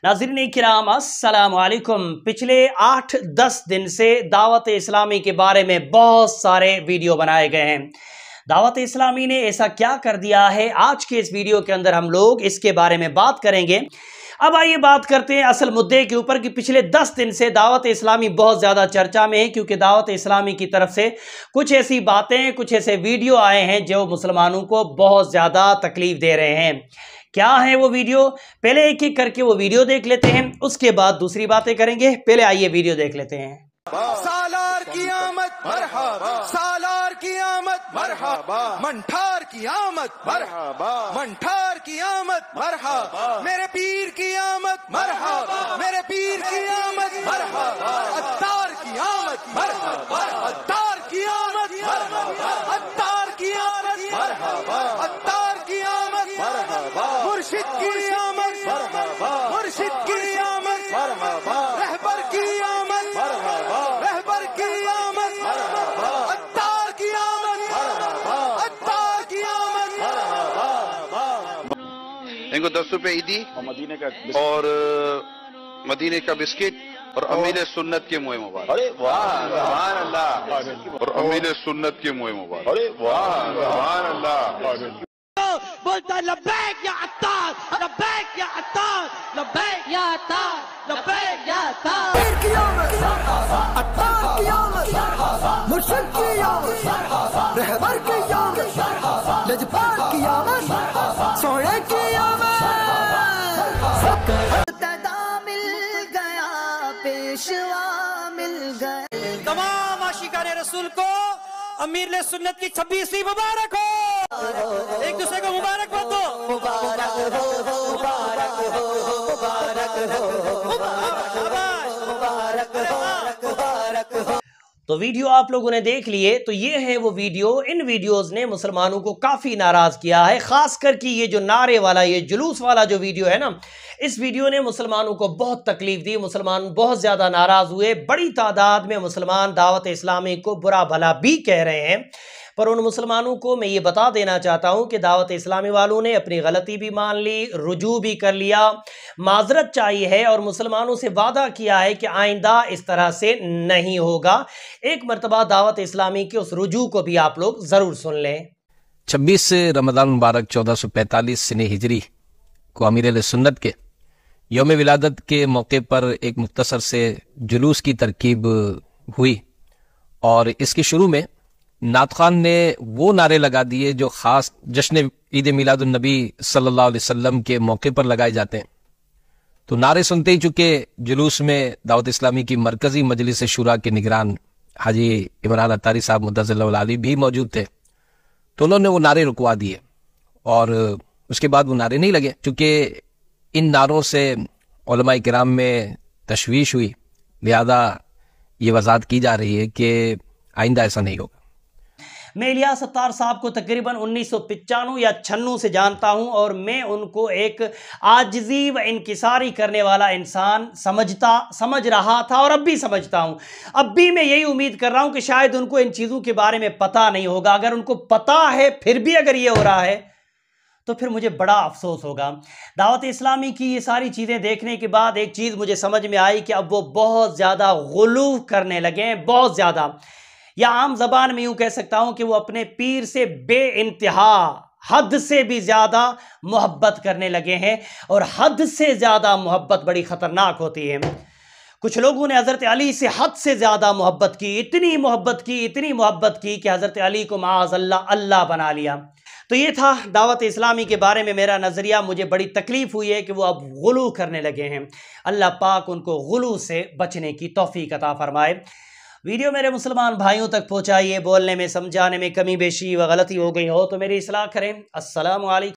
नाज़रीन किराम अस्सलाम वालेकुम। पिछले 8-10 दिन से दावत इस्लामी के बारे में बहुत सारे वीडियो बनाए गए हैं। दावत इस्लामी ने ऐसा क्या कर दिया है, आज के इस वीडियो के अंदर हम लोग इसके बारे में बात करेंगे। अब आइए बात करते हैं असल मुद्दे के ऊपर कि पिछले 10 दिन से दावत इस्लामी बहुत ज़्यादा चर्चा में है, क्योंकि दावत इस्लामी की तरफ से कुछ ऐसी बातें, कुछ ऐसे वीडियो आए हैं जो मुसलमानों को बहुत ज़्यादा तकलीफ दे रहे हैं। क्या है वो वीडियो, पहले एक एक करके वो वीडियो देख लेते हैं, उसके बाद दूसरी बातें करेंगे। पहले आइए वीडियो देख लेते हैं। सालार की आमद मरहबा, सालार की आमद मरहबा, मंठार की आमद मरहबा, मंठार की आमद मरहबा, मेरे पीर की आमद मरहबा, मेरे पीर की आमद मरहबा, अत्तार की आमद मरहबा, अत्तार की आमद मरहबा, अत्तार की आमद मरहबा, अत्तार की आमद मरहबा, मुर्शिद की आमद मरहबा, मुर्शिद की आमद मरहबा, रहबर की आमद मरहबा, रहबर की आमद मरहबा, अत्तार की आमद मरहबा, अत्तार की आमद मरहबा। इनको 10 रुपए ईदी और मदीने का बिस्किट और अमीर सुन्नत के मुँह मुबारक। अरे वाह, सुभान अल्लाह। और अमीर सुन्नत के मुँह मुबारक। अरे वाह, सुभान अल्लाह। बोलता है लब्बैक या अत्तार, लब्बैक या अत्तार, लब्बैक या अत्तार, लब्बैक या अत्तार। की आमद, अत्तार की आमद, मुर्शिद की आमद, रहबर की आमद, लजपाल की आमद, सोने की आमद। मुर्तदा मिल गया, पेशवा मिल गया। तमाम आशिकाने रसूल को अमीर सुन्नत की 26वीं मुबारक हो। एक दूसरे को मुबारकबाद दो। मुबारक हो, मुबारक हो, मुबारक हो, मुबारक हो, मुबारक हो। तो वीडियो आप लोगों ने देख लिए, तो ये है वो वीडियो। इन वीडियोस ने मुसलमानों को काफ़ी नाराज़ किया है, ख़ास करके ये जो नारे वाला, ये जुलूस वाला जो वीडियो है ना, इस वीडियो ने मुसलमानों को बहुत तकलीफ दी। मुसलमान बहुत ज़्यादा नाराज़ हुए। बड़ी तादाद में मुसलमान दावत इस्लामी को बुरा भला भी कह रहे हैं, पर उन मुसलमानों को मैं ये बता देना चाहता हूँ कि दावत इस्लामी वालों ने अपनी गलती भी मान ली, रुजू भी कर लिया, माजरत चाहिए है और मुसलमानों से वादा किया है कि आइंदा इस तरह से नहीं होगा। एक मरतबा दावत इस्लामी के उस रुजू को भी आप लोग ज़रूर सुन लें। 26 रमज़ान मुबारक 1445 सने हिजरी को अमीर सुन्नत के यौम विलादत के मौके पर एक मुख्तसर से जुलूस की तरकीब हुई और इसके शुरू में नात खान ने वो नारे लगा दिए जो ख़ास जश्न ईद मिलादुन नबी सल्लल्लाहु अलैहि वसल्लम के मौके पर लगाए जाते हैं। तो नारे सुनते ही, चूँकि जुलूस में दावत इस्लामी की मरकज़ी मजलिस शुरा के निगरान हाजी इमरान अत्तारी साहब मुद्दज़िल्लहुल आली भी मौजूद थे, तो उन्होंने वो नारे रुकवा दिए और उसके बाद वो नारे नहीं लगे। चूँकि इन नारों से उलमाए किराम में तशवीश हुई, लिहाजा ये वज़ाहत की जा रही है कि आइंदा ऐसा नहीं होगा। मैं इलियास अत्तार साहब को तकरीबन 1995 या 96 से जानता हूं और मैं उनको एक आजिज़ी व इनकिसारी करने वाला इंसान समझ रहा था और अब भी समझता हूं। अब भी मैं यही उम्मीद कर रहा हूं कि शायद उनको इन चीज़ों के बारे में पता नहीं होगा। अगर उनको पता है फिर भी अगर ये हो रहा है तो फिर मुझे बड़ा अफसोस होगा। दावत इस्लामी की ये सारी चीज़ें देखने के बाद एक चीज़ मुझे समझ में आई कि अब वो बहुत ज़्यादा गुलू करने लगे हैं, बहुत ज़्यादा, या आम ज़बान में यूँ कह सकता हूँ कि वो अपने पीर से बेइंतहा, हद से भी ज़्यादा मोहब्बत करने लगे हैं। और हद से ज़्यादा मोहब्बत बड़ी ख़तरनाक होती है। कुछ लोगों ने हज़रत अली से हद से ज़्यादा मोहब्बत की, इतनी मोहब्बत की, इतनी मोहब्बत की कि हज़रत अली को माअज़ल्लाह अल्लाह बना लिया। तो ये था दावत इस्लामी के बारे में मेरा नज़रिया। मुझे बड़ी तकलीफ़ हुई है कि वो अब गुलू करने लगे हैं। अल्लाह पाक उनको गुलू से बचने की तौफ़ीक अता फ़रमाए। वीडियो मेरे मुसलमान भाइयों तक पहुँचाइए। बोलने में, समझाने में कमी बेशी व गलती हो गई हो तो मेरी इस्लाह करें। अस्सलामु अलैकुम।